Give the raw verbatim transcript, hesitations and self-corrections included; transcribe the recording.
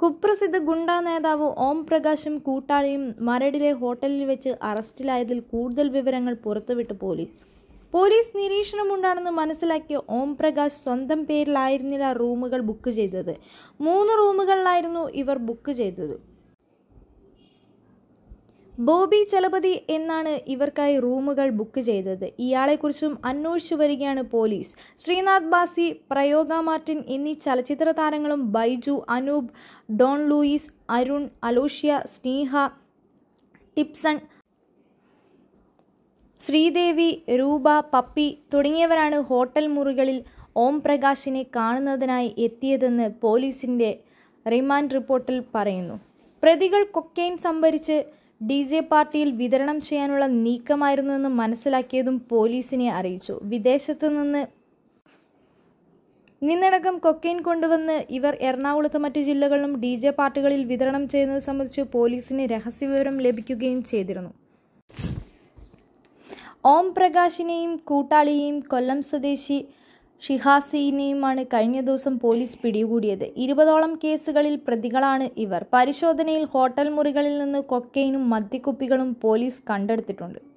കുപ്രസിദ്ധ ഗുണ്ടാ നേതാവ് ഓം പ്രകാശും കൂട്ടാളിയും മരടിലെ ഹോട്ടലിൽ വെച്ച് അറസ്റ്റിലായതിൽ കൂടുതൽ വിവരങ്ങൾ പുറത്തുവിട്ടു പോലീസ്. പോലീസ് നിരീക്ഷണമുണ്ടാണെന്ന് മനസ്സിലാക്കിയ ഓം പ്രകാശ് സ്വന്തം പേരിലായിരുന്നില്ല റൂമുകൾ ബുക്ക് ചെയ്തത്. മൂന്ന് റൂമുകളിലായിരുന്നു ഇവർ ബുക്ക് ചെയ്തത്. ബോബി ചലപതി എന്നാണ് ഇവർക്കായി റൂമുകൾ ബുക്ക് ചെയ്തത്. ഇയാളെക്കുറിച്ചും അന്വേഷിച്ചു വരികയാണ് പോലീസ്. ശ്രീനാഥ് ബാസി, പ്രയോഗ മാർട്ടിൻ എന്നീ ചലച്ചിത്ര താരങ്ങളും ബൈജു, അനൂപ്, ഡോൺ ലൂയിസ്, അരുൺ, അലോഷ്യ, സ്നേഹ, ടിപ്സൺ, ശ്രീദേവി, രൂപ, പപ്പി തുടങ്ങിയവരാണ് ഹോട്ടൽ മുറികളിൽ ഓം പ്രകാശിനെ കാണുന്നതിനായി എത്തിയതെന്ന് പോലീസിൻ്റെ റിമാൻഡ് റിപ്പോർട്ടിൽ പറയുന്നു. പ്രതികൾ കൊക്കൈൻ സംഭരിച്ച് ഡി ജെ പാർട്ടിയിൽ വിതരണം ചെയ്യാനുള്ള നീക്കമായിരുന്നുവെന്ന് മനസ്സിലാക്കിയതും പോലീസിനെ അറിയിച്ചു. വിദേശത്ത് നിന്ന് നിന്നടക്കം കൊക്കൈൻ കൊണ്ടുവന്ന് ഇവർ എറണാകുളത്ത് മറ്റ് ജില്ലകളിലും ഡി ജെ പാർട്ടികളിൽ വിതരണം ചെയ്യുന്നത് സംബന്ധിച്ച് പോലീസിന് രഹസ്യവിവരം ലഭിക്കുകയും ചെയ്തിരുന്നു. ഓം പ്രകാശിനെയും കൂട്ടാളിയെയും കൊല്ലം സ്വദേശി ഷിഹാസിനെയുമാണ് കഴിഞ്ഞ ദിവസം പോലീസ് പിടികൂടിയത്. ഇരുപതോളം കേസുകളിൽ പ്രതികളാണ് ഇവർ. പരിശോധനയിൽ ഹോട്ടൽ മുറികളിൽ നിന്ന് കൊക്കൈനും മദ്യക്കുപ്പികളും പോലീസ് കണ്ടെടുത്തിട്ടുണ്ട്.